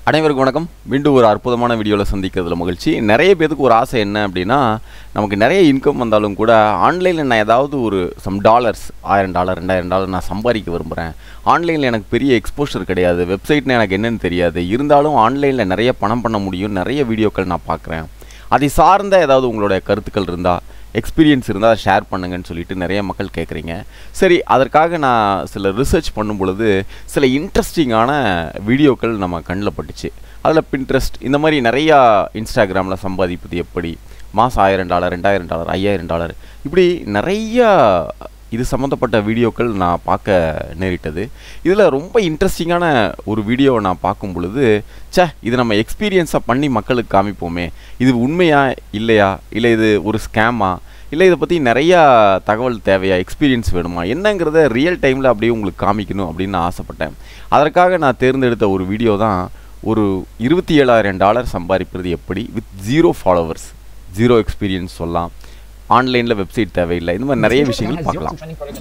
அனைவருக்கும் வணக்கம். மீண்டும் ஒரு அற்புதமான வீடியோவில் சந்திக்கிறதுல மகிழ்ச்சி. நிறைய பேருக்கு ஒரு ஆசை என்ன அப்படின்னா, நமக்கு நிறைய இன்கம் வந்தாலும் கூட ஆன்லைனில் நான் ஏதாவது ஒரு $1000 $1000 $2000 நான் சம்பாதிக்க விரும்புகிறேன். ஆன்லைனில் எனக்கு பெரிய எக்ஸ்போஷர் கிடையாது, வெப்சைட்னு எனக்கு என்னென்னு தெரியாது, இருந்தாலும் ஆன்லைனில் நிறைய பணம் பண்ண முடியும், நிறைய வீடியோக்கள் நான் பார்க்குறேன். அதை சார்ந்த ஏதாவது உங்களுடைய கருத்துக்கள் இருந்தால், எக்ஸ்பீரியன்ஸ் இருந்தால் ஷேர் பண்ணுங்கன்னு சொல்லிட்டு நிறைய மக்கள் கேட்குறீங்க. சரி, அதற்காக நான் சில ரிசர்ச் பண்ணும் பொழுது சில இன்ட்ரெஸ்டிங்கான வீடியோக்கள் நம்ம கண்ணில் பட்டுச்சு. அதில் பின்ட்ரெஸ்ட் இந்த மாதிரி நிறையா இன்ஸ்டாகிராமில் சம்பாதிப்பது எப்படி, மாதம் $1000 $2000 $5000 இப்படி நிறையா இது சம்மந்தப்பட்ட வீடியோக்கள் நான் பார்க்க நேரிட்டது. இதில் ரொம்ப இன்ட்ரெஸ்டிங்கான ஒரு வீடியோவை நான் பார்க்கும் பொழுது, இது நம்ம எக்ஸ்பீரியன்ஸாக பண்ணி மக்களுக்கு காமிப்போமே, இது உண்மையா இல்லையா, இல்லை இது ஒரு ஸ்கேமா, இல்லை இதை பற்றி நிறையா தகவல் தேவையா, எக்ஸ்பீரியன்ஸ் வேணுமா, என்னங்கிறத ரியல் டைமில் அப்படியே உங்களுக்கு காமிக்கணும் அப்படின்னு நான் ஆசைப்பட்டேன். அதற்காக நான் தேர்ந்தெடுத்த ஒரு வீடியோ தான் ஒரு $27,000 சம்பாதிப்பது எப்படி வித் 0 ஃபாலோவர்ஸ், 0 எக்ஸ்பீரியன்ஸ் சொல்லலாம், ஆன்லைனில் வெப்சைட் தேவையில்லை, இந்த மாதிரி நிறைய விஷயங்கள் பார்க்கலாம்.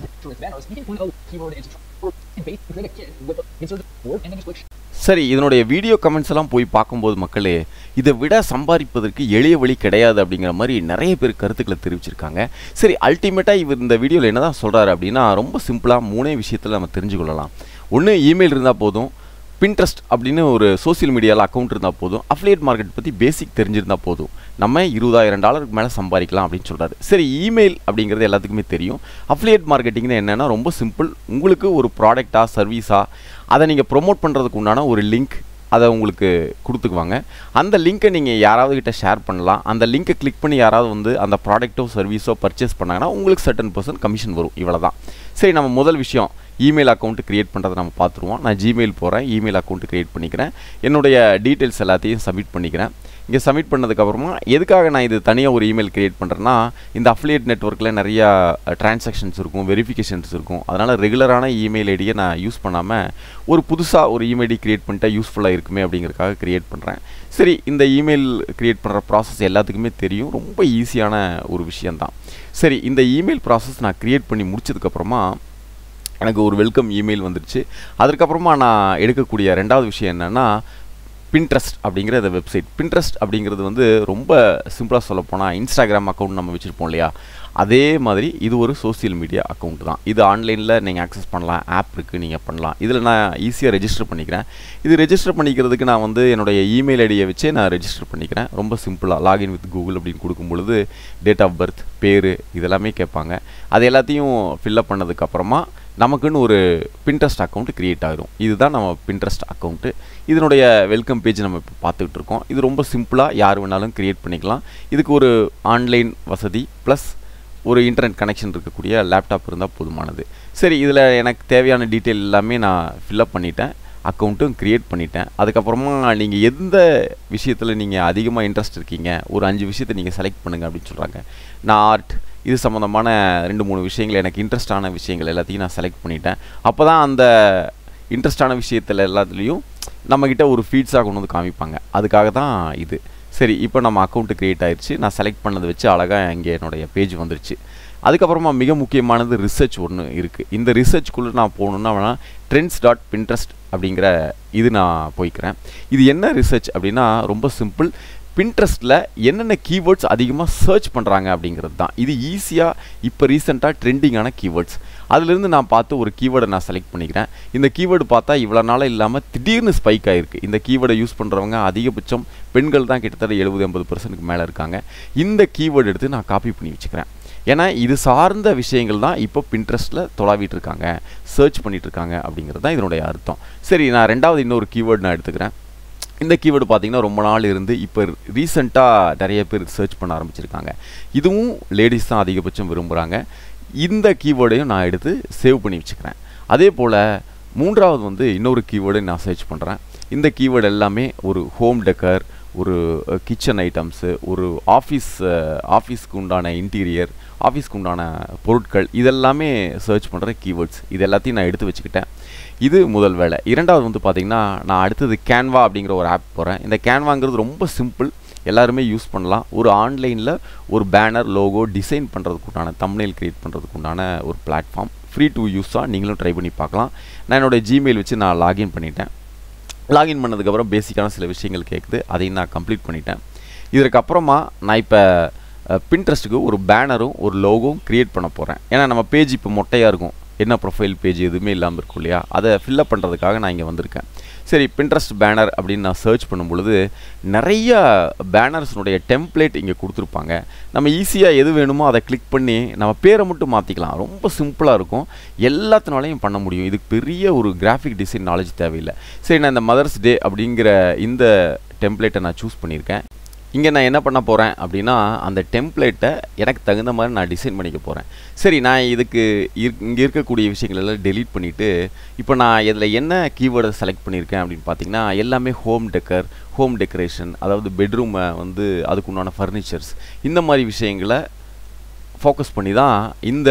சரி, இதனுடைய வீடியோ கமெண்ட்ஸ் எல்லாம் போய் பார்க்கும்போது மக்களே, இதை விட சம்பாதிப்பதற்கு எளிய வழி கிடையாது அப்படிங்கிற மாதிரி நிறைய பேர் கருத்துக்களை தெரிவிச்சிருக்காங்க. சரி, அல்டிமேட்டாக இவர் இந்த வீடியோவில் என்ன தான் சொல்கிறாரு அப்படின்னா, ரொம்ப சிம்பிளாக 3 விஷயத்தில் நம்ம தெரிஞ்சுக்கொள்ளலாம். ஒன்று, இமெயில் இருந்தால் போதும், பின்ட்ரெஸ்ட் அப்படின்னு ஒரு சோசியல் மீடியாவில் அக்கௌண்ட் இருந்தால் போதும், அஃபிலியேட் மார்க்கெட் பற்றி பேசிக் தெரிஞ்சிருந்தால் போதும், நம்ம $20,000 மேலே சம்பாதிக்கலாம் அப்படின்னு சொல்கிறாரு. சரி, இமெயில் அப்படிங்கிறது எல்லாத்துக்குமே தெரியும். அஃபிலியேட் மார்க்கெட்டிங்னு என்னென்னா ரொம்ப சிம்பிள். உங்களுக்கு ஒரு ப்ராடக்டாக சர்வீஸாக அதை நீங்கள் ப்ரொமோட் பண்ணுறதுக்கு உண்டான ஒரு லிங்க் அதை உங்களுக்கு கொடுத்துக்குவாங்க. அந்த லிங்க்கை நீங்கள் யாராவது கிட்ட ஷேர் பண்ணலாம். அந்த லிங்க்கை கிளிக் பண்ணி யாராவது அந்த ப்ராடக்ட்டோ சர்வீஸோ பர்ச்சேஸ் பண்ணாங்கன்னா உங்களுக்கு certain% கமிஷன் வரும். இவ்வளோ தான். சரி, நம்ம முதல் விஷயம் இமெயில் அக்கௌண்ட்டு க்ரியேட் பண்ணுறதை நம்ம பார்த்துருவோம். நான் ஜிமெயில் போகிறேன், இமெயில் அக்கௌண்ட்டு க்ரியேட் பண்ணிக்கிறேன், என்னுடைய டீட்டெயில்ஸ் எல்லாத்தையும் சப்மிட் பண்ணிக்கிறேன். இங்கே சப்மிட் பண்ணதுக்கப்புறமா எதுக்காக நான் இது தனியாக ஒரு இமெயில் க்ரியேட் பண்ணுறேன்னா, இந்த அஃபிலியேட் நெட்வொர்க்கில் நிறையா டிரான்சாக்ஷன்ஸ் இருக்கும், வெரிஃபிகேஷன்ஸ் இருக்கும். அதனால் ரெகுலரான இமெயில் ஐடியை நான் யூஸ் பண்ணாமல் ஒரு புதுசாக ஒரு இமெயில் ஐடி க்ரியேட் பண்ணிட்டா யூஸ்ஃபுல்லாக இருக்குமே அப்படிங்கிறதுக்காக க்ரியேட் பண்ணுறேன். சரி, இந்த இமெயில் க்ரியேட் பண்ணுற ப்ராசஸ் எல்லாத்துக்குமே தெரியும், ரொம்ப ஈஸியான ஒரு விஷயந்தான். சரி, இந்த இமெயில் ப்ராசஸ் நான் க்ரியேட் பண்ணி முடிச்சதுக்கப்புறமா எனக்கு ஒரு வெல்கம் இமெயில் வந்துடுச்சு. அதுக்கப்புறமா நான் எடுக்கக்கூடிய ரெண்டாவது விஷயம் என்னென்னா, பின்ட்ரெஸ்ட் அப்படிங்கிற இந்த வெப்சைட். பின்ட்ரெஸ்ட் அப்படிங்கிறது ரொம்ப சிம்பிளாக சொல்லப்போனால் இன்ஸ்டாகிராம் அக்கௌண்ட் நம்ம வச்சுருப்போம் இல்லையா, அதே மாதிரி இது ஒரு சோசியல் மீடியா அக்கௌண்ட் தான். இது ஆன்லைனில் நீங்கள் ஆக்சஸ் பண்ணலாம், ஆப் இருக்குது, நீங்கள் பண்ணலாம். இதில் நான் ஈஸியாக ரெஜிஸ்டர் பண்ணிக்கிறேன். இது ரெஜிஸ்டர் பண்ணிக்கிறதுக்கு நான் என்னுடைய இமெயில் ஐடியை வச்சே நான் ரெஜிஸ்டர் பண்ணிக்கிறேன். ரொம்ப சிம்பிளாக லாகின் வித் கூகுள் அப்படின்னு கொடுக்கும் பொழுது டேட் ஆஃப் பர்த், பேர் இதெல்லாமே கேட்பாங்க. அது எல்லாத்தையும் ஃபில்லப் பண்ணதுக்கப்புறமா நமக்குன்னு ஒரு பின்ட்ரெஸ்ட் அக்கௌண்ட் க்ரியேட் ஆகிடும். இதுதான் நம்ம பின்ட்ரெஸ்ட் அக்கௌண்ட்டு. இதனுடைய வெல்கம் பேஜ் நம்ம இப்போ பார்த்துக்கிட்டு இருக்கோம். இது ரொம்ப சிம்பிளாக யார் வேணாலும் க்ரியேட் பண்ணிக்கலாம். இதுக்கு ஒரு ஆன்லைன் வசதி ப்ளஸ் ஒரு இன்டர்நெட் கனெக்ஷன் இருக்கக்கூடிய லேப்டாப் இருந்தால் போதுமானது. சரி, இதில் எனக்கு தேவையான டீட்டெயில் எல்லாமே நான் ஃபில்லப் பண்ணிட்டேன், அக்கௌண்ட்டும் க்ரியேட் பண்ணிட்டேன். அதுக்கப்புறமா நீங்கள் எந்த விஷயத்தில் நீங்கள் அதிகமாக இன்ட்ரெஸ்ட் இருக்கீங்க, ஒரு 5 விஷயத்தை நீங்கள் செலக்ட் பண்ணுங்கள் அப்படின்னு சொல்கிறாங்க. நான் ஆர்ட் இது சம்மந்தமான 2-3 விஷயங்கள், எனக்கு இன்ட்ரெஸ்டான விஷயங்கள் எல்லாத்தையும் நான் செலக்ட் பண்ணிட்டேன். அப்போ தான் அந்த இன்ட்ரெஸ்டான விஷயத்தில் எல்லாத்துலேயும் நம்மக்கிட்ட ஒரு ஃபீட்ஸாக கொண்டு வந்து காமிப்பாங்க. அதுக்காக தான் இது. சரி, இப்போ நம்ம அக்கௌண்ட்டு க்ரியேட் ஆகிடுச்சு. நான் செலக்ட் பண்ணதை வச்சு அழகாக இங்கே என்னுடைய பேஜ் வந்துருச்சு. அதுக்கப்புறமா மிக முக்கியமானது ரிசர்ச் ஒன்று இருக்குது. இந்த ரிசர்ச்குள்ளே நான் போகணுன்னா trends.pinterest அப்படிங்கிற இது நான் போய்க்கிறேன். இது என்ன ரிசர்ச் அப்படின்னா ரொம்ப சிம்பிள். பின்ட்ரெஸ்ட்டில் என்னென்ன கீவேர்ட்ஸ் அதிகமாக சர்ச் பண்ணுறாங்க அப்படிங்கிறது தான். இது ஈஸியாக இப்போ ரீசெண்டாக ட்ரெண்டிங்கான கீவேர்ட்ஸ். அதிலிருந்து நான் பார்த்து ஒரு கீவேர்டை நான் செலக்ட் பண்ணிக்கிறேன். இந்த கீவேர்டு பார்த்தா இவ்வளோ நாளாக இல்லாமல் திடீர்னு ஸ்பைக் ஆகிருக்கு. இந்த கீவேர்டை யூஸ் பண்ணுறவங்க அதிகபட்சம் பெண்கள் தான், கிட்டத்தட்ட 70-80% மேலே இருக்காங்க. இந்த கீவேர்டு எடுத்து நான் காப்பி பண்ணி வச்சுக்கிறேன். ஏன்னா இது சார்ந்த விஷயங்கள் தான் இப்போ பின்ட்ரெஸ்ட்டில் தொலாவிட்டு இருக்காங்க, சர்ச் பண்ணிகிட்டு இருக்காங்க அப்படிங்கிறது தான் இதனுடைய அர்த்தம். சரி, நான் ரெண்டாவது இன்னொரு கீவேர்டு நான் எடுத்துக்கிறேன். இந்த கீவேர்டு பார்த்திங்கன்னா ரொம்ப நாள் இருந்து இப்போ ரீசெண்டாக நிறைய பேர் சர்ச் பண்ண ஆரம்பிச்சிருக்காங்க. இதுவும் லேடிஸ் தான் அதிகபட்சம் விரும்புகிறாங்க. இந்த கீவேர்டையும் நான் எடுத்து சேவ் பண்ணி வச்சுக்கிறேன். அதே போல் மூன்றாவது இன்னொரு கீவேர்டை நான் சர்ச் பண்ணுறேன். இந்த கீவேர்டு எல்லாமே ஒரு ஹோம் டெக்கர், ஒரு கிச்சன் ஐட்டம்ஸு, ஒரு ஆஃபீஸ்க்கு உண்டான இன்டீரியர், ஆஃபீஸ்க்கு உண்டான பொருட்கள், இதெல்லாமே சர்ச் பண்ணுற கீவேர்ட்ஸ். இது எல்லாத்தையும் நான் எடுத்து வச்சுக்கிட்டேன். இது முதல் வேலை. இரண்டாவது பார்த்திங்கன்னா, நான் அடுத்தது கேன்வா அப்படிங்கிற ஒரு ஆப் போகிறேன். இந்த கேன்வாங்கிறது ரொம்ப சிம்பிள், எல்லாருமே யூஸ் பண்ணலாம். ஒரு ஆன்லைனில் ஒரு பேனர், லோகோ டிசைன் பண்ணுறதுக்கு உண்டான, தம்ப்நெயில் க்ரியேட் பண்ணுறதுக்கு உண்டான ஒரு பிளாட்ஃபார்ம். ஃப்ரீ டு யூஸாக நீங்களும் ட்ரை பண்ணி பார்க்கலாம். நான் என்னோடய ஜிமெயில் வச்சு நான் லாகின் பண்ணிட்டேன். லாகின் பண்ணதுக்கப்புறம் பேசிக்கான சில விஷயங்கள் கேட்குது, அதையும் நான் கம்ப்ளீட் பண்ணிட்டேன். இதற்கப்புறமா நான் இப்போ பின்ட்ரெஸ்ட்டுக்கு ஒரு பேனரும் ஒரு லோகோவும் க்ரியேட் பண்ண போகிறேன். ஏன்னா நம்ம பேஜ் இப்போ மொட்டையாக இருக்கும், என்ன ப்ரொஃபைல் பேஜ் எதுவுமே இல்லாமல் இருக்கும் இல்லையா, அதை ஃபில்லப் பண்ணுறதுக்காக நான் இங்கே வந்திருக்கேன். சரி, பின்ட்ரெஸ்ட் பேனர் அப்படின்னு நான் சர்ச் பண்ணும் பொழுது நிறைய பேனர்ஸ்னுடைய டெம்ப்ளேட் இங்கே கொடுத்துருப்பாங்க. நம்ம ஈஸியாக எது வேணுமோ அதை கிளிக் பண்ணி நம்ம பேரை மட்டும் மாற்றிக்கலாம். ரொம்ப சிம்பிளாக இருக்கும், எல்லாத்தினாலையும் பண்ண முடியும். இதுக்கு பெரிய ஒரு கிராஃபிக் டிசைன் நாலேஜ் தேவையில்லை. சரி, நான் இந்த மதர்ஸ் டே அப்படிங்கிற இந்த டெம்ப்ளேட்டை நான் சூஸ் பண்ணியிருக்கேன். இங்கே நான் என்ன பண்ண போகிறேன் அப்படின்னா, அந்த டெம்ப்ளேட்டை எனக்கு தகுந்த மாதிரி நான் டிசைன் பண்ணிக்க போகிறேன். சரி, நான் இதுக்கு இங்கே இருக்கக்கூடிய விஷயங்கள் எல்லாம் டெலீட் பண்ணிவிட்டு இப்போ நான் இதில் என்ன கீவேர்டை செலக்ட் பண்ணியிருக்கேன் அப்படின்னு பார்த்தீங்கன்னா, எல்லாமே ஹோம் டெக்கர், ஹோம் டெக்கரேஷன், அதாவது பெட்ரூமை வந்து அதுக்குண்டான ஃபர்னிச்சர்ஸ், இந்த மாதிரி விஷயங்களை ஃபோக்கஸ் பண்ணி தான் இந்த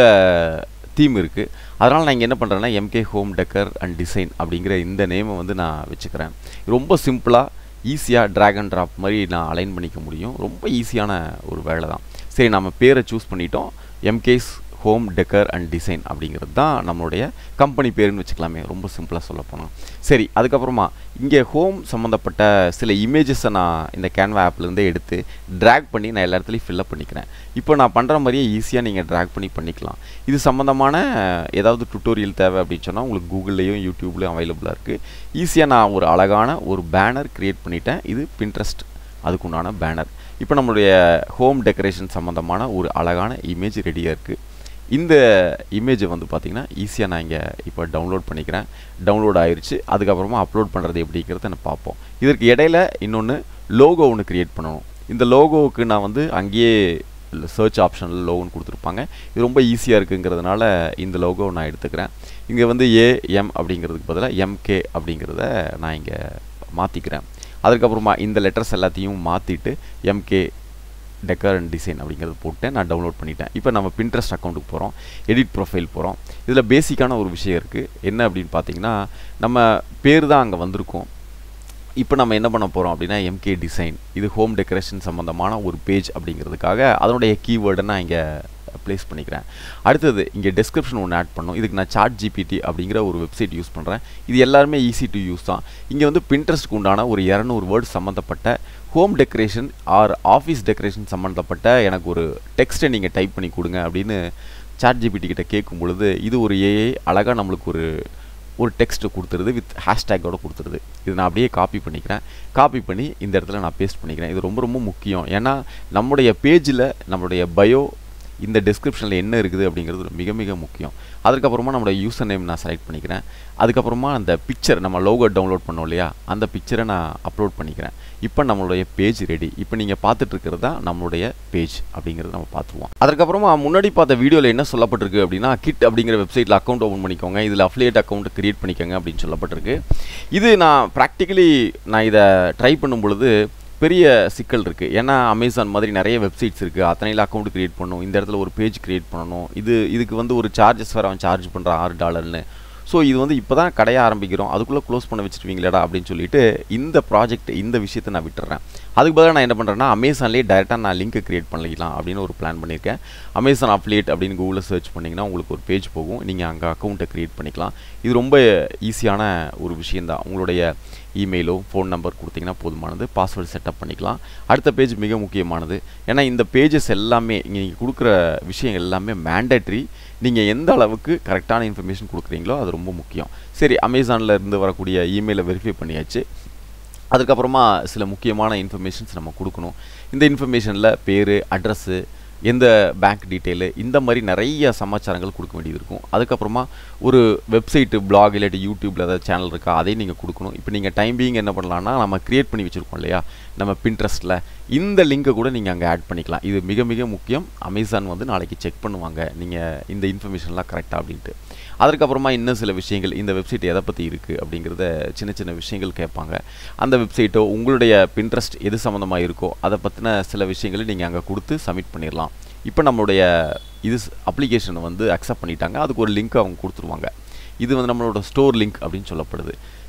தீம் இருக்குது. அதனால் நான் இங்கே என்ன பண்ணுறேன்னா, MK home decor and design அப்படிங்கிற இந்த நேமை வந்து நான் வச்சுக்கிறேன். ரொம்ப சிம்பிளாக ஈஸியாக ட்ராக் அண்ட் ட்ராப் மாதிரி நான் அலைன் பண்ணிக்க முடியும். ரொம்ப ஈஸியான ஒரு வேலை தான். சரி, நம்ம பேரை சூஸ் பண்ணிட்டோம், MK's home decor and design அப்படிங்கிறது தான் நம்மளுடைய கம்பெனி பேருன்னு வச்சுக்கலாமே, ரொம்ப சிம்பிளாக சொல்ல போனோம். சரி, அதுக்கப்புறமா இங்கே ஹோம் சம்மந்தப்பட்ட சில இமேஜஸை நான் இந்த கேன்வா ஆப்லேருந்தே எடுத்து ட்ராக் பண்ணி நான் எல்லா இடத்துலையும் ஃபில்லப் பண்ணிக்கிறேன். இப்போ நான் பண்ணுற மாதிரியே ஈஸியாக நீங்கள் ட்ராக் பண்ணிக்கலாம். இது சம்மந்தமான ஏதாவது டுட்டோரியல் தேவை அப்படின்னு சொன்னால் உங்களுக்கு கூகுள்லேயும் யூடியூப்லேயும் அவைலபிளாக இருக்குது. ஈஸியாக நான் ஒரு அழகான ஒரு பேனர் க்ரியேட் பண்ணிட்டேன். இது பின்ட்ரெஸ்ட் அதுக்குண்டான பேனர். இப்போ நம்மளுடைய ஹோம் டெக்கரேஷன் சம்மந்தமான ஒரு அழகான இமேஜ் ரெடியாக இருக்குது. இந்த இமேஜை வந்து பார்த்திங்கன்னா ஈஸியாக நான் இங்கே இப்போ டவுன்லோட் பண்ணிக்கிறேன். டவுன்லோட் ஆயிடுச்சு. அதுக்கப்புறமா அப்லோட் பண்ணுறது எப்படிங்கிறத நான் பார்ப்போம். இதற்கு இடையில இன்னொன்று லோகோ ஒன்று க்ரியேட் பண்ணணும். இந்த லோகோவுக்கு நான் வந்து அங்கேயே சர்ச் ஆப்ஷனில் லோகோன்னு கொடுத்துருப்பாங்க. இது ரொம்ப ஈஸியாக இருக்குங்கிறதுனால இந்த லோகோ நான் எடுத்துக்கிறேன். இங்கே வந்து ஏஎம் அப்படிங்கிறதுக்கு பதிலாக எம்கே அப்படிங்கிறத நான் இங்கே மாற்றிக்கிறேன். அதுக்கப்புறமா இந்த லெட்டர்ஸ் எல்லாத்தையும் மாற்றிட்டு எம்கே டெக்கர் அண்ட் டிசைன் அப்படிங்கிறது போட்டேன். நான் டவுன்லோட் பண்ணிட்டேன். இப்போ நம்ம பின்ட்ரெஸ்ட் அக்கௌண்ட்டுக்கு போகிறோம், எடிட் ப்ரொஃபைல் போகிறோம். இதில் பேசிக்கான ஒரு விஷயம் இருக்குது. என்ன அப்படின்னு பார்த்தீங்கன்னா, நம்ம பேர் தான் அங்கே வந்திருக்கோம். இப்போ நம்ம என்ன பண்ண போகிறோம் அப்படின்னா, எம்கே டிசைன், இது ஹோம் டெக்கரேஷன் சம்மந்தமான ஒரு பேஜ் அப்படிங்கிறதுக்காக அதனுடைய கீவேர்டை நான் இங்கே ப்ளேஸ் பண்ணிக்கிறேன். அடுத்தது இங்கே டெஸ்கிரிப்ஷன் ஒன்று ஆட் பண்ணணும். இதுக்கு நான் சாட் ஜிபிடி அப்படிங்கிற ஒரு வெப்சைட் யூஸ் பண்ணுறேன். இது எல்லாருமே ஈஸி டு யூஸ் தான். இங்கே வந்து பின்ட்ரெஸ்ட்க்கு உண்டான ஒரு 200 வேர்டு சம்மந்தப்பட்ட home decoration or office decoration சம்மந்தப்பட்ட எனக்கு ஒரு டெக்ஸ்ட்டை நீங்கள் டைப் பண்ணி கொடுங்க அப்படின்னு சாட் ஜிபிடி கிட்ட கேட்கும் பொழுது இது ஒரு ஏஐ அழகாக நம்மளுக்கு ஒரு டெக்ஸ்ட்டு கொடுத்துருது, வித் ஹேஷ்டேக்கோட கொடுத்துருது. இது நான் அப்படியே காப்பி பண்ணிக்கிறேன். காப்பி பண்ணி இந்த இடத்துல நான் பேஸ்ட் பண்ணிக்கிறேன். இது ரொம்ப ரொம்ப முக்கியம். ஏன்னா நம்மளுடைய பேஜில் நம்மளுடைய பயோ இந்த டிஸ்கிரிப்ஷனில் என்ன இருக்குது அப்படிங்கிறது மிக மிக முக்கியம். அதுக்கப்புறமா நம்மளோட யூசர் நேம் நான் செலக்ட் பண்ணிக்கிறேன். அதுக்கப்புறமா அந்த பிக்சர் நம்ம லோகோ டவுன்லோட் பண்ணோம் இல்லையா, அந்த பிக்சரை நான் அப்லோட் பண்ணிக்கிறேன். இப்போ நம்மளுடைய பேஜ் ரெடி. இப்போ நீங்கள் பார்த்துட்டு இருக்கிறது தான் நம்மளுடைய பேஜ் அப்படிங்கிறத நம்ம பார்த்துருவோம். அதுக்கப்புறமா முன்னாடி பார்த்த வீடியோவில் என்ன சொல்லப்பட்டிருக்கு அப்படின்னா, கிட் அப்படிங்கிற வெப்சைட்டில் அக்கௌண்ட் ஓப்பன் பண்ணிக்கோங்க, இதில் அஃபிலியேட் அக்கௌண்ட் கிரியேட் பண்ணிக்கோங்க அப்படின்னு சொல்லப்பட்டிருக்கு. இது நான் ப்ராக்டிக்கலி நான் இதை ட்ரை பண்ணும் பொழுது பெரிய சிக்கல் இருக்குது. ஏன்னா அமேசான் மாதிரி நிறைய வெப்சைட்ஸ் இருக்குது, அத்தனையில் அக்கௌண்ட் க்ரியேட் பண்ணணும், இந்த இடத்துல ஒரு பேஜ் க்ரியேட் பண்ணணும், இதுக்கு வந்து ஒரு சார்ஜஸ் வேறு அவன் சார்ஜ் பண்ணுறான் $6. ஸோ இது வந்து இப்போ தான் கடையை ஆரம்பிக்கிறோம், அதுக்குள்ளே க்ளோஸ் பண்ண வச்சுருவீங்களேடா அப்படின்னு சொல்லிட்டு இந்த ப்ராஜெக்ட் இந்த விஷயத்தை நான் விட்டுறேன். அதுக்கு பதிலாக நான் என்ன பண்ணுறேன்னா, அமேசான்லேயே டேரெக்டாக நான் லிங்க் க்ரியேட் பண்ணிக்கலாம் அப்படின்னு ஒரு பிளான் பண்ணியிருக்கேன். அமேசான் அஃபிலியேட் அப்படின்னு கூகுளில் சர்ச் பண்ணிங்கன்னா உங்களுக்கு ஒரு பேஜ் போகும், நீங்கள் அங்கே அக்கௌண்ட்டை க்ரியேட் பண்ணிக்கலாம். இது ரொம்ப ஈஸியான ஒரு விஷயந்தான். உங்களுடைய இமெயிலோ ஃபோன் நம்பர் கொடுத்தீங்கன்னா போதுமானது, பாஸ்வேர்டு செட்டப் பண்ணிக்கலாம். அடுத்த பேஜ் மிக முக்கியமானது. ஏன்னா இந்த பேஜஸ் எல்லாமே நீங்கள் கொடுக்குற விஷயங்கள் எல்லாமே மேண்டேட்ரி. நீங்கள் எந்த அளவுக்கு கரெக்டான இன்ஃபர்மேஷன் கொடுக்குறீங்களோ அது ரொம்ப முக்கியம். சரி, அமேசானில் இருந்து வரக்கூடிய இமெயிலை வெரிஃபை பண்ணியாச்சு. அதுக்கப்புறமா சில முக்கியமான இன்ஃபர்மேஷன்ஸ் நம்ம கொடுக்கணும். இந்த இன்ஃபர்மேஷனில் பேர், அட்ரஸ்ஸு, எந்த பேங்க் டீட்டெயிலு, இந்த மாதிரி நிறைய சமாச்சாரங்கள் கொடுக்க வேண்டியது இருக்கும். அதுக்கப்புறமா ஒரு வெப்சைட்டு, பிளாக் இல்லாட்டி யூடியூப்பில் ஏதாவது சேனல் இருக்கா அதையும் நீங்கள் கொடுக்கணும். இப்போ நீங்கள் டைம் பீயிங் என்ன பண்ணலான்னா, நம்ம க்ரியேட் பண்ணி வச்சுருக்கோம் இல்லையா நம்ம பின்ட்ரெஸ்ட்டில், இந்த லிங்கை கூட நீங்கள் அங்கே ஆட் பண்ணிக்கலாம். இது மிக மிக முக்கியம். அமேசான் வந்து நாளைக்கு செக் பண்ணுவாங்க நீங்கள் இந்த இன்ஃபர்மேஷன்லாம் கரெக்டாக அப்படின்ட்டு. அதுக்கப்புறமா இன்னும் சில விஷயங்கள், இந்த வெப்சைட் எதை பற்றி இருக்குது அப்படிங்கிறத சின்ன சின்ன விஷயங்கள் கேட்பாங்க. அந்த வெப்சைட்டோ உங்களுடைய பின்ட்ரெஸ்ட் எது சம்மந்தமாக இருக்கோ அதை பற்றின சில விஷயங்களை நீங்கள் அங்கே கொடுத்து சப்மிட் பண்ணிடலாம். இப்போ நம்மளுடைய இது அப்ளிகேஷனை வந்து அக்செப்ட் பண்ணிட்டாங்க. அதுக்கு ஒரு லிங்க் அவங்க கொடுத்துருவாங்க. இது வந்து நம்மளோட ஸ்டோர் லிங்க் அப்படின்னு சொல்லப்படுது.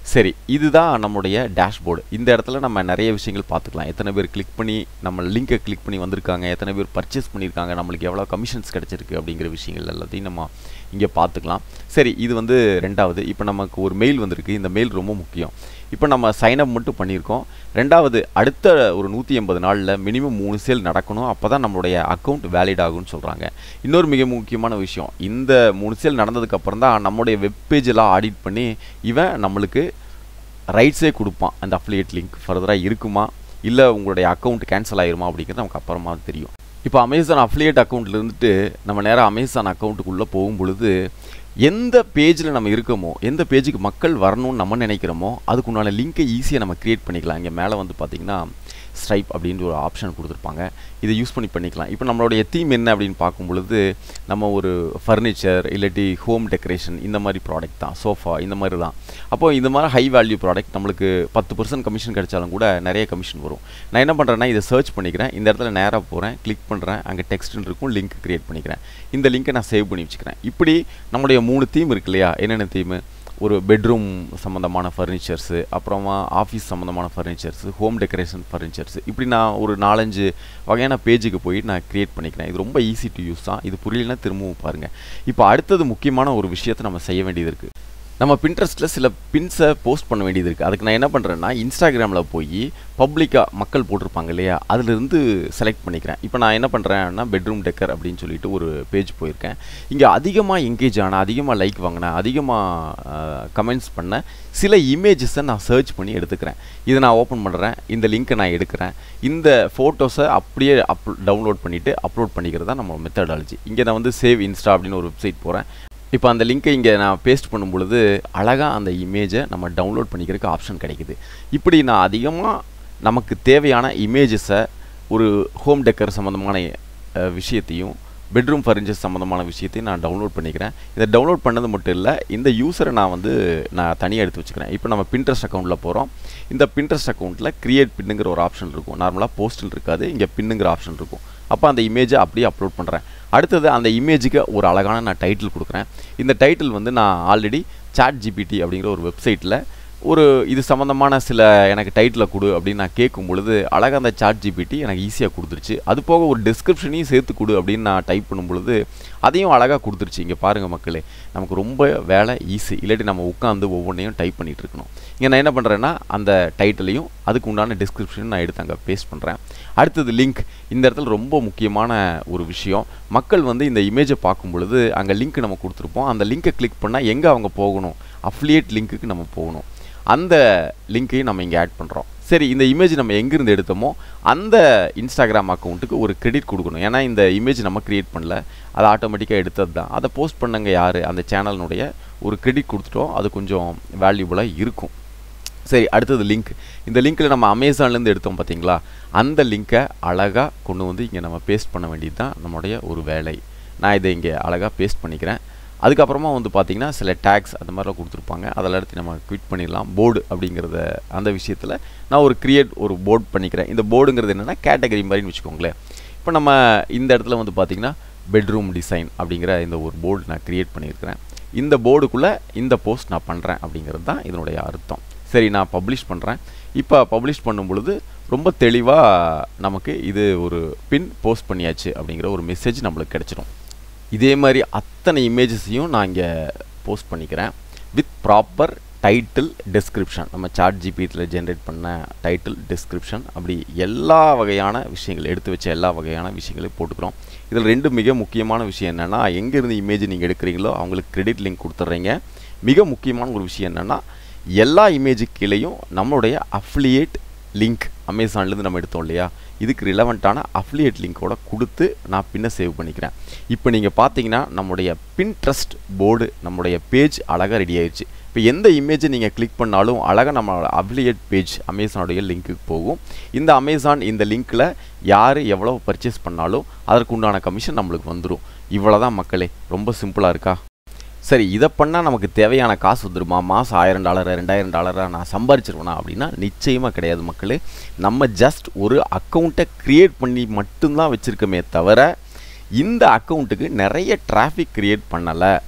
சரி, இதுதான் நம்முடைய டேஷ்போர்டு. இந்த இடத்துல நம்ம நிறைய விஷயங்கள் பார்த்துக்கலாம். எத்தனை பேர் கிளிக் பண்ணி நம்ம லிங்கை கிளிக் பண்ணி வந்திருக்காங்க, எத்தனை பேர் பர்ச்சேஸ் பண்ணியிருக்காங்க, நம்மளுக்கு எவ்வளோ கமிஷன்ஸ் கிடச்சிருக்கு அப்படிங்கிற விஷயங்கள் எல்லாத்தையும் நம்ம இங்கே பார்த்துக்கலாம். சரி, இது வந்து ரெண்டாவது. இப்போ நமக்கு ஒரு மெயில் வந்திருக்கு. இந்த மெயில் ரொம்ப முக்கியம். இப்போ நம்ம சைன்அப் மட்டும் பண்ணியிருக்கோம். ரெண்டாவது, அடுத்த ஒரு 180 நாளில் மினிமம் 3 சேல் நடக்கணும். அப்போ தான் நம்மளுடைய அக்கௌண்ட் வேலிட் ஆகும்னு சொல்கிறாங்க. இன்னொரு மிக முக்கியமான விஷயம், இந்த 3 சேல் நடந்ததுக்கப்புறம் தான் நம்மளுடைய வெப்பேஜ் எல்லாம் ஆடிட் பண்ணி இவன் நம்மளுக்கு ரைட்ஸே கொடுப்பான். அந்த அஃபிலியேட் லிங்க் ஃபர்தராக இருக்குமா இல்லை உங்களுடைய அக்கௌண்ட் கேன்சல் ஆகிருமா அப்படிங்கிறது நமக்கு அப்புறமா தெரியும். இப்போ அமேசான் அஃபிலியேட் அக்கௌண்ட்டில் இருந்துட்டு நம்ம நேராக அமேசான் அக்கௌண்ட்டுக்குள்ளே போகும் பொழுது எந்த பேஜில் நம்ம இருக்கோமோ, எந்த பேஜுக்கு மக்கள் வரணும்னு நம்ம நினைக்கிறோமோ அதுக்குண்டான லிங்க்கை ஈஸியாக நம்ம க்ரியேட் பண்ணிக்கலாம். இங்கே மேலே வந்து பார்த்திங்கன்னா ஸ்ட்ரைப் அப்படின்ற ஒரு ஆப்ஷன் கொடுத்துருப்பாங்க. இதை யூஸ் பண்ணி பண்ணிக்கலாம். இப்போ நம்மளுடைய தீம் என்ன அப்படின்னு பார்க்கும் பொழுது நம்ம ஒரு ஃபர்னிச்சர் இல்லாட்டி ஹோம் டெக்கரேஷன் இந்த மாதிரி ப்ராடக்ட் தான், சோஃபா இந்த மாதிரி தான். அப்போது இந்த மாதிரி ஹை வேல்யூ ப்ராடக்ட் நம்மளுக்கு 10% கமிஷன் கிடைச்சாலும் கூட நிறைய கமிஷன் வரும். நான் என்ன பண்ணுறேன்னா இதை சர்ச் பண்ணிக்கிறேன். இந்த இடத்துல நேராக போகிறேன், கிளிக் பண்ணுறேன், அங்கே டெக்ஸ்ட்னு இருக்கும், லிங்க் க்ரியேட் பண்ணிக்கிறேன். இந்த லிங்க்கை நான் சேவ் பண்ணி வச்சுக்கிறேன். இப்படி நம்முடைய 3 தீம் இருக்கு இல்லையா? என்னென்ன தீமு? ஒரு பெட்ரூம் சம்மந்தமான ஃபர்னிச்சர்ஸு, அப்புறமா ஆஃபீஸ் சம்மந்தமான ஃபர்னிச்சர்ஸு, ஹோம் டெக்கரேஷன் ஃபர்னிச்சர்ஸு, இப்படி நான் ஒரு 4-5 வகையான பேஜுக்கு போய் நான் க்ரியேட் பண்ணிக்கிறேன். இது ரொம்ப ஈஸி டு யூஸ் தான். இது புரியலன்னா திரும்பவும் பாருங்கள். இப்போ அடுத்தது முக்கியமான ஒரு விஷயத்தை நம்ம செய்ய வேண்டியது இருக்குது. நம்ம பின்ட்ரெஸ்ட்டில் சில பின்ஸை போஸ்ட் பண்ண வேண்டியது இருக்குது. அதுக்கு நான் என்ன பண்ணுறேன்னா இன்ஸ்டாகிராமில் போய் பப்ளிக்காக மக்கள் போட்டிருப்பாங்க இல்லையா, அதிலிருந்து செலக்ட் பண்ணிக்கிறேன். இப்போ நான் என்ன பண்ணுறேன்னா பெட்ரூம் டெக்கர் அப்படின்னு சொல்லிட்டு ஒரு பேஜ் போயிருக்கேன். இங்கே அதிகமாக எங்கேஜ் ஆனால், அதிகமாக லைக் வாங்கினேன், அதிகமாக கமெண்ட்ஸ் பண்ண சில இமேஜஸை நான் சர்ச் பண்ணி எடுத்துக்கிறேன். இதை நான் ஓப்பன் பண்ணுறேன், இந்த லிங்க்கை நான் எடுக்கிறேன், இந்த ஃபோட்டோஸை அப்படியே டவுன்லோட் பண்ணிவிட்டு அப்லோட் பண்ணிக்கிறது தான் நம்ம மெத்தடாலஜி. இங்கே நான் வந்து சேவ் இன்ஸ்டா அப்படின்னு ஒரு வெப்சைட் போகிறேன். இப்போ அந்த லிங்க்கை இங்கே நான் பேஸ்ட் பண்ணும் பொழுது அழகாக அந்த இமேஜை நம்ம டவுன்லோட் பண்ணிக்கிறதுக்கு ஆப்ஷன் கிடைக்குது. இப்படி நான் அதிகமாக நமக்கு தேவையான இமேஜஸை ஒரு ஹோம் டெக்கர் சம்மந்தமான விஷயத்தையும் பெட்ரூம் ஃபர்னிச்சர் சம்மந்தமான விஷயத்தையும் நான் டவுன்லோட் பண்ணிக்கிறேன். இதை டவுன்லோட் பண்ணது மட்டும் இல்லை, இந்த யூஸரை நான் தனியாக எடுத்து வச்சுக்கிறேன். இப்போ நம்ம பின்ட்ரெஸ்ட் அக்கௌண்ட்டில் போகிறோம். இந்த பின்ட்ரெஸ்ட் அக்கௌண்ட்டில் க்ரியேட் பின்னுங்கிற ஒரு ஆப்ஷன் இருக்கும். நார்மலாக போஸ்ட்டில் இருக்காது, இங்கே பின்னுங்கிற ஆப்ஷன் இருக்கும். அப்போ அந்த இமேஜை அப்படியே அப்லோட் பண்ணுறேன். அடுத்தது அந்த இமேஜுக்கு ஒரு அழகான நான் டைட்டில் கொடுக்குறேன். இந்த டைட்டில் வந்து நான் ஆல்ரெடி ChatGPT அப்படிங்கிற ஒரு வெப்சைட்டில் ஒரு இது சம்மந்தமான சில எனக்கு டைட்டில் கொடு அப்படின்னு நான் கேட்கும் பொழுது அழகாக அந்த ChatGPT எனக்கு ஈஸியாக கொடுத்துருச்சு. அது போக ஒரு டிஸ்கிரிப்ஷனையும் சேர்த்து கொடு அப்படின்னு நான் டைப் பண்ணும் பொழுது அதையும் அழகாக கொடுத்துருச்சு. இங்கே பாருங்கள் மக்களே, நமக்கு ரொம்ப வேலை ஈஸி. இல்லாட்டி நம்ம உட்காந்து ஒவ்வொன்றையும் டைப் பண்ணிகிட்டு இருக்கணும். இங்கே நான் என்ன பண்ணுறேன்னா அந்த டைட்டிலையும் அதுக்கு உண்டான டிஸ்கிரிப்ஷன் நான் எடுத்து அங்கே பேஸ்ட் பண்ணுறேன். அடுத்தது லிங்க். இந்த இடத்துல ரொம்ப முக்கியமான ஒரு விஷயம், மக்கள் வந்து இந்த இமேஜை பார்க்கும் பொழுது அங்கே லிங்க் நம்ம கொடுத்துருப்போம். அந்த லிங்க்கை கிளிக் பண்ணால் எங்கே அவங்க போகணும்? அஃபிலியேட் லிங்க்குக்கு நம்ம போகணும். அந்த லிங்க்கையும் நம்ம இங்கே ஆட் பண்ணுறோம். சரி, இந்த இமேஜ் நம்ம எங்கேருந்து எடுத்தோமோ அந்த இன்ஸ்டாகிராம் அக்கௌண்ட்டுக்கு ஒரு கிரெடிட் கொடுக்கணும். ஏன்னா இந்த இமேஜ் நம்ம க்ரியேட் பண்ணல, அது ஆட்டோமேட்டிக்காக எடுத்தது தான். அதை போஸ்ட் பண்ணங்க யார்? அந்த சேனலினுடைய ஒரு கிரெடிட் கொடுத்துட்டோம். அது கொஞ்சம் வேல்யூபுளாக இருக்கும். சரி, அடுத்தது லிங்க். இந்த லிங்க்கில் நம்ம அமேசான்லேருந்து எடுத்தோம் பார்த்தீங்களா, அந்த லிங்க்கை அழகாக கொண்டு வந்து இங்கே நம்ம பேஸ்ட் பண்ண வேண்டியது தான் நம்மளுடைய ஒரு வேலை. நான் இதை இங்கே அழகாக பேஸ்ட் பண்ணிக்கிறேன். அதுக்கப்புறமா வந்து பார்த்திங்கன்னா சில டேக்ஸ் அந்த மாதிரிலாம் கொடுத்துருப்பாங்க, அதெல்லாம் எடுத்து நம்ம குவிட் பண்ணிடலாம். போர்டு அப்படிங்கிறத அந்த விஷயத்தில் நான் ஒரு போர்டு பண்ணிக்கிறேன். இந்த போர்டுங்கிறது என்னென்னா கேட்டகரி மாதிரின்னு வச்சுக்கோங்களேன். இப்போ நம்ம இந்த இடத்துல வந்து பார்த்திங்கன்னா பெட்ரூம் டிசைன் அப்படிங்கிற இந்த ஒரு போர்டு நான் க்ரியேட் பண்ணியிருக்கிறேன். இந்த போர்டுக்குள்ளே இந்த போஸ்ட் நான் பண்ணுறேன் அப்படிங்கிறது தான் இதனுடைய அர்த்தம். சரி, நான் பப்ளிஷ் பண்ணுறேன். இப்போ பப்ளிஷ் பண்ணும் பொழுது ரொம்ப தெளிவாக நமக்கு இது ஒரு பின் போஸ்ட் பண்ணியாச்சு அப்படிங்கிற ஒரு மெசேஜ் நம்மளுக்கு கிடச்சிடும். இதே மாதிரி அத்தனை இமேஜஸையும் நான் இங்கே போஸ்ட் பண்ணிக்கிறேன் வித் ப்ராப்பர் டைட்டில் டெஸ்கிரிப்ஷன். நம்ம ChatGPTயில் ஜென்ரேட் பண்ண டைட்டில் டெஸ்கிரிப்ஷன் அப்படி எல்லா வகையான விஷயங்கள் எடுத்து வச்ச எல்லா வகையான விஷயங்களையும் போட்டுக்கிறோம். இதில் 2 மிக முக்கியமான விஷயம் என்னென்னா, எங்கேருந்து இமேஜ் நீங்கள் எடுக்கிறீங்களோ அவங்களுக்கு கிரெடிட் லிங்க் கொடுத்துட்றீங்க. மிக முக்கியமான ஒரு விஷயம் என்னென்னா, எல்லா இமேஜுக்கு கீழேயும் நம்மளுடைய அஃபிலியேட் லிங்க் அமேசான்லேருந்து நம்ம எடுத்தோம் இல்லையா, இதுக்கு ரிலவெண்ட்டான அஃபிலியேட் லிங்க்கோட கொடுத்து நான் பின்ன சேவ் பண்ணிக்கிறேன். இப்போ நீங்கள் பார்த்தீங்கன்னா நம்முடைய பின்ட்ரெஸ்ட் போர்டு நம்முடைய பேஜ் அழகாக ரெடி ஆயிடுச்சு. இப்போ எந்த இமேஜை நீங்கள் கிளிக் பண்ணாலும் அழகாக நம்மளோட அஃபிலியேட் பேஜ் அமேசானுடைய லிங்க்குக்கு போகும். இந்த அமேசான் இந்த லிங்க்கில் யார் எவ்வளோ பர்ச்சேஸ் பண்ணாலும் அதற்கு உண்டான கமிஷன் நம்மளுக்கு வந்துடும். இவ்வளோ தான் மக்களே, ரொம்ப சிம்பிளாக இருக்கா? சரி, இதை பண்ணால் நமக்கு தேவையான காசு வந்துடுமா? மாதம் $1000 $2000 நான் சம்பாரிச்சிருவேனா அப்படின்னா நிச்சயமாக கிடையாது மக்களே. நம்ம ஜஸ்ட் ஒரு அக்கௌண்ட்டை க்ரியேட் பண்ணி மட்டும்தான் வச்சுருக்கோமே தவிர இந்த அக்கௌண்ட்டுக்கு நிறைய டிராஃபிக் க்ரியேட் பண்ணலை.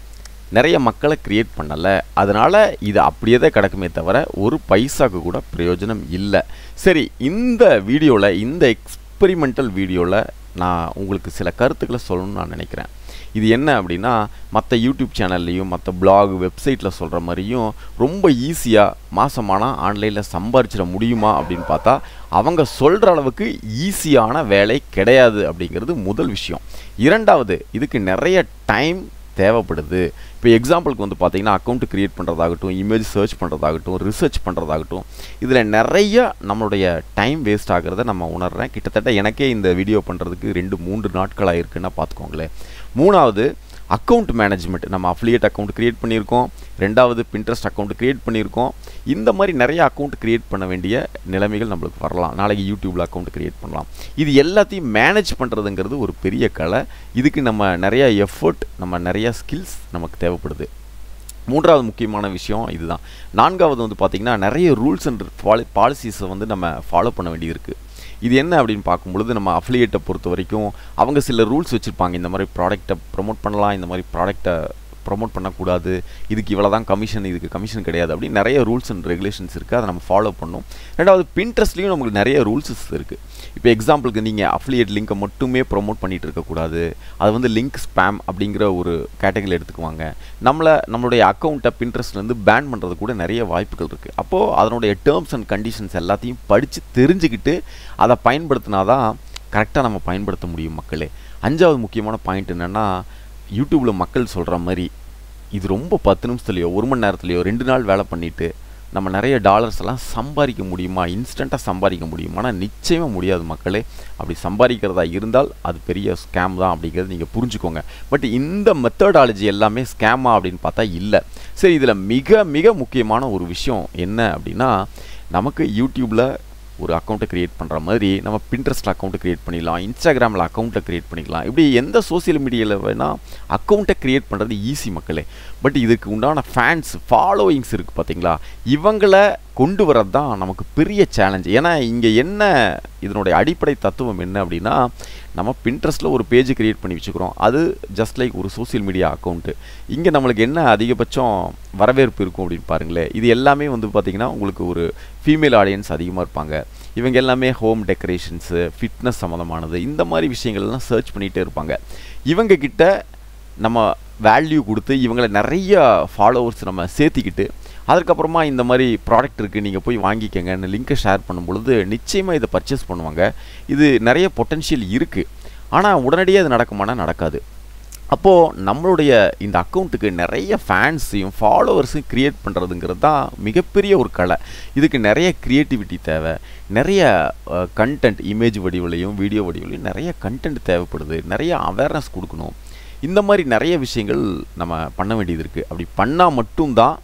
நிறைய மக்களை கிரியேட் பண்ணலை. அதனால் இது அப்படியே தான் கிடக்குமே தவிர ஒரு பைசாக்கு கூட பிரயோஜனம் இல்லை. சரி, இந்த வீடியோவில், இந்த எக்ஸ்பெரிமெண்டல் வீடியோவில் நான் உங்களுக்கு சில கருத்துக்களை சொல்லணும்னு நான் நினைக்கிறேன். இது என்ன அப்படின்னா, மற்ற யூடியூப் சேனல்லையும் மற்ற பிளாக் வெப்சைட்டில் சொல்கிற மாதிரியும் ரொம்ப ஈஸியாக மாதமானால் ஆன்லைனில் சம்பாரிச்சிட முடியுமா அப்படின்னு பார்த்தா அவங்க சொல்கிற அளவுக்கு ஈஸியான வேலை கிடையாது அப்படிங்கிறது முதல் விஷயம். இரண்டாவது, இதுக்கு நிறைய டைம் தேவைப்படுது. இப்போ எக்ஸாம்பிளுக்கு வந்து பார்த்தீங்கன்னா, அக்கௌண்ட் க்ரியேட் பண்ணுறதாகட்டும், இமேஜ் சர்ச் பண்ணுறதாகட்டும், ரிசர்ச் பண்ணுறதாகட்டும், இதில் நிறைய நம்மளுடைய டைம் வேஸ்ட் ஆகிறத நம்ம உணர்கிறேன். கிட்டத்தட்ட எனக்கே இந்த வீடியோ பண்ணுறதுக்கு 2-3 நாட்களாக இருக்குன்னா பார்த்துக்கோங்களேன். மூணாவது, அக்கௌண்ட் மேனேஜ்மெண்ட். நம்ம அஃபிலியேட் அக்கௌண்ட் க்ரியேட் பண்ணியிருக்கோம். ரெண்டாவது, பின்ட்ரெஸ்ட் அக்கௌண்ட் க்ரியேட் பண்ணியிருக்கோம். இந்த மாதிரி நிறைய அக்கௌண்ட் க்ரியேட் பண்ண வேண்டிய நிலைமைகள் நம்மளுக்கு வரலாம். நாளைக்கு யூடியூப்பில் அக்கௌண்ட் க்ரியேட் பண்ணலாம். இது எல்லாத்தையும் மேனேஜ் பண்ணுறதுங்கிறது ஒரு பெரிய கலை. இதுக்கு நம்ம நிறைய எஃபர்ட், நம்ம நிறைய ஸ்கில்ஸ் நமக்கு தேவைப்படுது. மூன்றாவது முக்கியமான விஷயம் இதுதான். நான்காவது வந்து பார்த்திங்கன்னா, நிறைய ரூல்ஸ் அண்ட் பாலிசிஸை வந்து நம்ம ஃபாலோ பண்ண வேண்டியது இருக்குது. இது என்ன அப்படின்னு பார்க்கும்பொழுது, நம்ம அஃபிலியேட்டை பொறுத்த வரைக்கும் அவங்க சில ரூல்ஸ் வச்சுருப்பாங்க. இந்த மாதிரி ப்ராடக்ட்டை ப்ரொமோட் பண்ணலாம், இந்த மாதிரி ப்ராடக்ட்டை ப்ரொமோட் பண்ணக்கூடாது, இதுக்கு இவ்வளோ தான் கமிஷன், இதுக்கு கமிஷன் கிடையாது அப்படின்னு நிறைய ரூல்ஸ் அண்ட் ரெகுலேஷன்ஸ் இருக்குது. அதை நம்ம ஃபாலோ பண்ணணும். ரெண்டாவது, பின்ட்ரெஸ்ட்லேயும் நமக்கு நிறைய ரூல்ஸஸ் இருக்குது. இப்போ எக்ஸாம்பிளுக்கு நீங்கள் அஃபிலியேட் லிங்கை மட்டுமே ப்ரொமோட் பண்ணிகிட்டு இருக்கக்கூடாது. அது வந்து லிங்க் ஸ்பேம் அப்படிங்கிற ஒரு கேட்டகரியில் எடுத்துக்குவாங்க. நம்மளுடைய அக்கௌண்ட்டை பின்ட்ரெஸ்ட்லேருந்து பேன் பண்ணுறது கூட நிறைய வாய்ப்புகள் இருக்குது. அப்போது அதனுடைய டேர்ம்ஸ் அண்ட் கண்டிஷன்ஸ் எல்லாத்தையும் படித்து தெரிஞ்சுக்கிட்டு அதை பயன்படுத்தினா தான் கரெக்டாக நம்ம பயன்படுத்த முடியும் மக்களே. அஞ்சாவது முக்கியமான பாயிண்ட் என்னென்னா, யூடியூப்பில் மக்கள் சொல்கிற மாதிரி இது ரொம்ப 10 நிமிஷத்துலையோ 1 மணி நேரத்துலையோ 2 நாள் வேலை பண்ணிவிட்டு நம்ம நிறைய டாலர்ஸ் எல்லாம் சம்பாதிக்க முடியுமா, இன்ஸ்டண்ட்டாக சம்பாதிக்க முடியுமானா நிச்சயமாக முடியாது மக்களே. அப்படி சம்பாதிக்கிறதா இருந்தால் அது பெரிய ஸ்கேம் தான் அப்படிங்கிறது நீங்கள் புரிஞ்சுக்கோங்க. பட் இந்த மெத்தடாலஜி எல்லாமே ஸ்கேமா அப்படின்னு பார்த்தா இல்லை. சரி, இதில் மிக மிக முக்கியமான ஒரு விஷயம் என்ன அப்படின்னா, நமக்கு யூடியூப்பில் ஒரு அக்கௌண்ட்டை க்ரியேட் பண்ணுற மாதிரி நம்ம பின்ட்ரெஸ்ட் அக்கௌண்ட்டை க்ரியேட் பண்ணிடலாம், இன்ஸ்டாகிராமில் அக்கௌண்ட்டை க்ரியேட் பண்ணிக்கலாம். இப்படி எந்த சோசியல் மீடியாவில் வேணால் அக்கௌண்ட்டை க்ரியேட் பண்ணுறது ஈஸி மக்களே. பட் இதுக்கு உண்டான ஃபேன்ஸ், ஃபாலோயிங்ஸ் இருக்குது பார்த்தீங்களா, இவங்களை கொண்டு வரது தான் நமக்கு பெரிய சேலஞ்ச். ஏன்னா இங்கே என்ன இதனுடைய அடிப்படை தத்துவம் என்ன அப்படின்னா, நம்ம பின்ட்ரெஸ்ட்டில் ஒரு பேஜ் க்ரியேட் பண்ணி வச்சுக்கிறோம். அது ஜஸ்ட் லைக் ஒரு சோசியல் மீடியா அக்கௌண்ட்டு. இங்கே நம்மளுக்கு என்ன அதிகபட்சம் வரவேற்பு இருக்கும் அப்படின்னு பாருங்களேன். இது எல்லாமே வந்து பார்த்திங்கன்னா உங்களுக்கு ஒரு ஃபீமேல் ஆடியன்ஸ் அதிகமாக இருப்பாங்க. இவங்க எல்லாமே ஹோம் டெக்கரேஷன்ஸு, ஃபிட்னஸ் சம்மந்தமானது, இந்த மாதிரி விஷயங்கள்லாம் சர்ச் பண்ணிகிட்டே இருப்பாங்க. இவங்கக்கிட்ட நம்ம வேல்யூ கொடுத்து இவங்களை நிறைய ஃபாலோவர்ஸ் நம்ம சேர்த்திக்கிட்டு அதுக்கப்புறமா இந்த மாதிரி ப்ராடக்ட் இருக்குது, நீங்கள் போய் வாங்கிக்கங்கன்னு லிங்க்கை ஷேர் பண்ணும் பொழுது நிச்சயமாக இதை பர்ச்சேஸ் பண்ணுவாங்க. இது நிறைய பொட்டென்ஷியல் இருக்குது. ஆனால் உடனடியாக அது நடக்குமானா நடக்காது. அப்போது நம்மளுடைய இந்த அக்கௌண்ட்டுக்கு நிறைய ஃபேன்ஸையும் ஃபாலோவர்ஸையும் க்ரியேட் பண்ணுறதுங்கிறது தான் மிகப்பெரிய ஒரு கலை. இதுக்கு நிறைய க்ரியேட்டிவிட்டி தேவை, நிறைய கண்டென்ட், இமேஜ் வடிவிலையும் வீடியோ வடிவிலையும் நிறைய கண்டென்ட் தேவைப்படுது, நிறைய அவேர்னஸ் கொடுக்கணும். இந்த மாதிரி நிறைய விஷயங்கள் நம்ம பண்ண வேண்டியது இருக்குது. அப்படி பண்ணால் மட்டும்தான்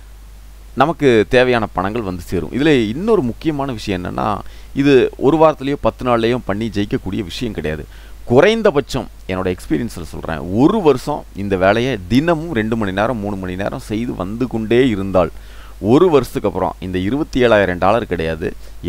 நமக்கு தேவையான பணங்கள் வந்து சேரும். இதில் இன்னொரு முக்கியமான விஷயம் என்னென்னா, இது ஒரு வாரத்துலேயோ 10 நாள்லேயோ பண்ணி ஜெயிக்கக்கூடிய விஷயம் கிடையாது. குறைந்தபட்சம் என்னோடய எக்ஸ்பீரியன்ஸில் சொல்கிறேன், 1 வருஷம் இந்த வேலையை தினமும் 2 மணி நேரம் 3 மணி நேரம் செய்து வந்து கொண்டே இருந்தால் 1 வருஷத்துக்கு அப்புறம் இந்த $27,000 கிடையாது,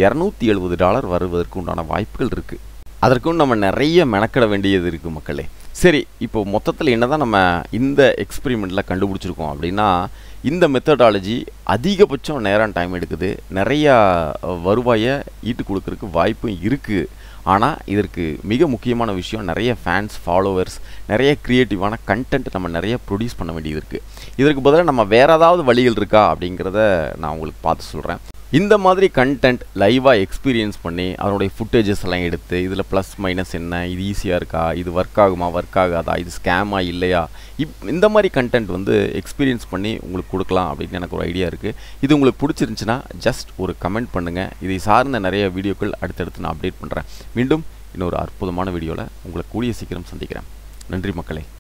$270 வருவதற்கு உண்டான வாய்ப்புகள் இருக்குது. அதற்கும் நம்ம நிறைய மெனக்கிட வேண்டியது இருக்குது மக்களே. சரி, இப்போ மொத்தத்தில் என்ன தான் நம்ம இந்த எக்ஸ்பெரிமெண்ட்டில் கண்டுபிடிச்சிருக்கோம் அப்படின்னா, இந்த மெத்தடாலஜி அதிகபட்சம் நேரம் டைம் எடுக்குது, நிறையா வருவாயை ஈட்டு கொடுக்கறதுக்கு வாய்ப்பும் இருக்குது. ஆனால் இதற்கு மிக முக்கியமான விஷயம், நிறைய ஃபேன்ஸ், ஃபாலோவர்ஸ், நிறைய க்ரியேட்டிவான கண்டென்ட் நம்ம நிறைய ப்ரொடியூஸ் பண்ண வேண்டியது இருக்குது. இதற்கு பதிலாக நம்ம வேறு ஏதாவது வழிகள் இருக்கா அப்படிங்கிறத நான் உங்களுக்கு பார்த்து சொல்கிறேன். இந்த மாதிரி கண்டென்ட் லைவாக எக்ஸ்பீரியன்ஸ் பண்ணி அதனுடைய ஃபுட்டேஜஸ் எல்லாம் எடுத்து இதில் ப்ளஸ் மைனஸ் என்ன, இது ஈஸியாக இருக்கா, இது ஒர்க் ஆகுமா, ஒர்க் ஆகாதா, இது ஸ்கேமா இல்லையா, இந்த மாதிரி கண்டென்ட் வந்து எக்ஸ்பீரியன்ஸ் பண்ணி உங்களுக்கு கொடுக்கலாம் அப்படின்னு எனக்கு ஒரு ஐடியா இருக்குது. இது உங்களுக்கு பிடிச்சிருந்துச்சுன்னா ஜஸ்ட் ஒரு கமெண்ட் பண்ணுங்கள். இதை சார்ந்த நிறைய வீடியோக்கள் அடுத்தடுத்து நான் அப்டேட் பண்ணுறேன். மீண்டும் இன்னொரு அற்புதமான வீடியோவில் உங்களை கூடிய சீக்கிரம் சந்திக்கிறேன். நன்றி மக்களே.